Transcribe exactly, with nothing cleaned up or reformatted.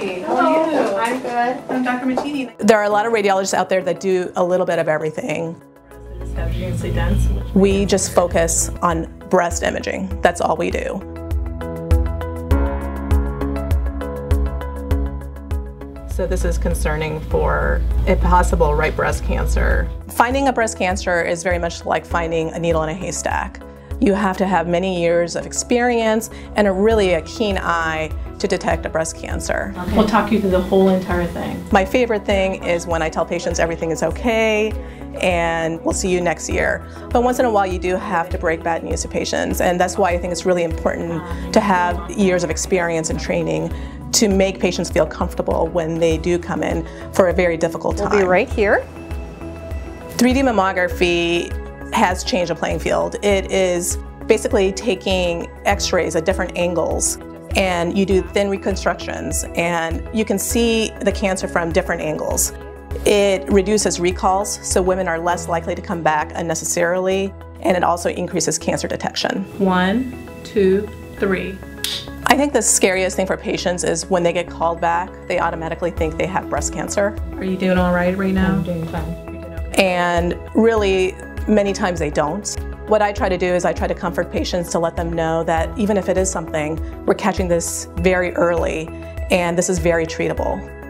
Hi, how are you? I'm good. I'm Doctor Majidi. There are a lot of radiologists out there that do a little bit of everything. Extremely dense. We just focus on breast imaging. That's all we do. So this is concerning for a possible right breast cancer. Finding a breast cancer is very much like finding a needle in a haystack. You have to have many years of experience and a really a keen eye to detect a breast cancer. Okay. We'll talk you through the whole entire thing. My favorite thing is when I tell patients everything is okay and we'll see you next year. But once in a while you do have to break bad news to patients, and that's why I think it's really important to have years of experience and training to make patients feel comfortable when they do come in for a very difficult time. We'll be right here. three D mammography has changed the playing field. It is basically taking x-rays at different angles, and you do thin reconstructions, and you can see the cancer from different angles. It reduces recalls, so women are less likely to come back unnecessarily, and it also increases cancer detection. One, two, three. I think the scariest thing for patients is when they get called back, they automatically think they have breast cancer. Are you doing all right right now? I'm doing fine. You're doing okay. And really, many times they don't. What I try to do is I try to comfort patients to let them know that even if it is something, we're catching this very early and this is very treatable.